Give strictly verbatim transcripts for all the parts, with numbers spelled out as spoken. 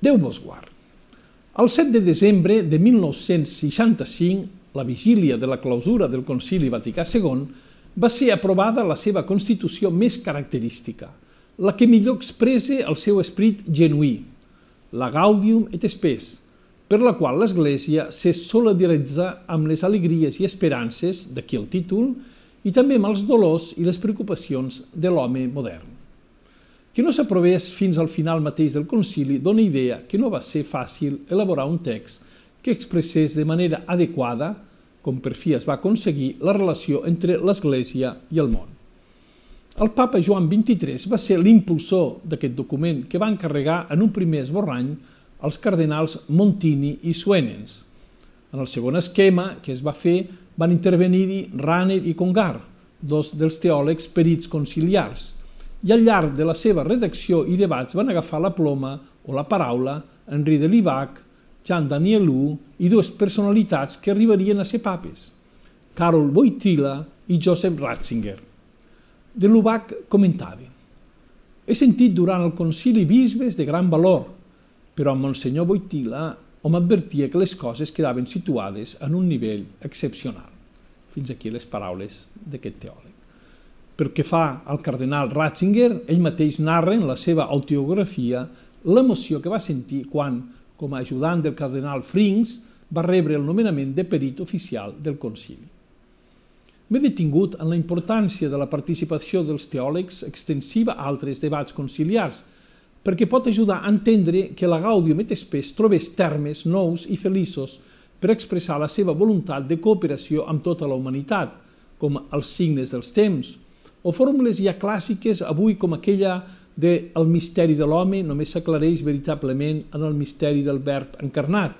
Déu vos guard. El set de desembre de mil nou-cents seixanta-cinc, la vigília de la clausura del Concili Vaticà segon, va ser aprovada la seva constitució més característica, la que millor expressa el seu esperit genuí, la Gaudium et Spes, per la qual l'Església se solidaritza amb les alegries i esperances, d'aquí el títol, i també amb els dolors i les preocupacions de l'home modern. Que no s'aprovés fins al final mateix del concili dona idea que no va ser fàcil elaborar un text que expressés de manera adequada, com per fi es va aconseguir, la relació entre l'Església i el món. El papa Joan vint-i-tres va ser l'impulsor d'aquest document que va encarregar en un primer esborrany als cardenals Montini i Suenens. En el segon esquema que es va fer van intervenir-hi Raner i Congar, dos dels teòlegs perits conciliars, i al llarg de la seva redacció i debats van agafar la ploma o la paraula Henri de Libac, Jean Danielou i dues personalitats que arribarien a ser papes, Karol Wojtyla i Joseph Ratzinger. De Lubac comentava: «He sentit durant el concili bisbes de gran valor, però amb Monsenyor Wojtyla hom advertia que les coses quedaven situades en un nivell excepcional». Fins aquí les paraules d'aquest teòleg. Pel que fa al cardenal Ratzinger, ell mateix narra en la seva autobiografia l'emoció que va sentir quan, com a ajudant del cardenal Frings, va rebre el nomenament de perit oficial del concili. M'he detingut en la importància de la participació dels teòlegs extensiva a altres debats conciliars, perquè pot ajudar a entendre que la Gaudium et Spes trobés termes nous i feliços per expressar la seva voluntat de cooperació amb tota la humanitat, com els signes dels temps, o fórmules ja clàssiques avui com aquella de «el misteri de l'home només s'aclareix veritablement en el misteri del verb encarnat».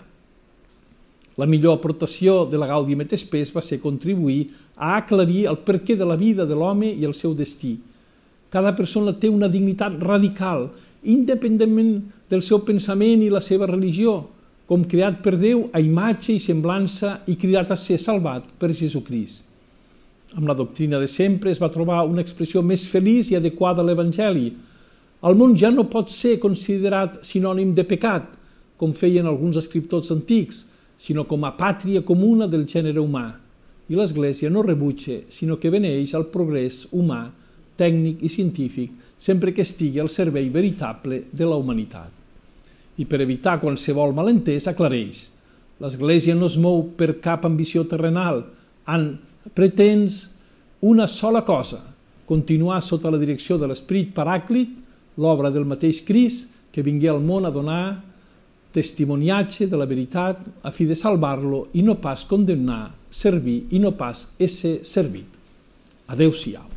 La millor aportació de la Gaudium et Spes va ser contribuir a aclarir el perquè de la vida de l'home i el seu destí. Cada persona té una dignitat radical, independentment del seu pensament i la seva religió, com creat per Déu a imatge i semblança i cridat a ser salvat per Jesucrist. Amb la doctrina de sempre es va trobar una expressió més feliç i adequada a l'Evangeli. El món ja no pot ser considerat sinònim de pecat, com feien alguns escriptors antics, sinó com a pàtria comuna del gènere humà. I l'Església no rebutja, sinó que beneeix el progrés humà, tècnic i científic, sempre que estigui al servei veritable de la humanitat. I per evitar qualsevol malentès, aclareix: l'Església no es mou per cap ambició terrenal, en pretens una sola cosa, continuar sota la direcció de l'Esperit Paràclit, l'obra del mateix Crist, que vingué al món a donar testimoniatge de la veritat a fi de salvar-lo i no pas condemnar, servir i no pas ésser servit. Adéu-siau.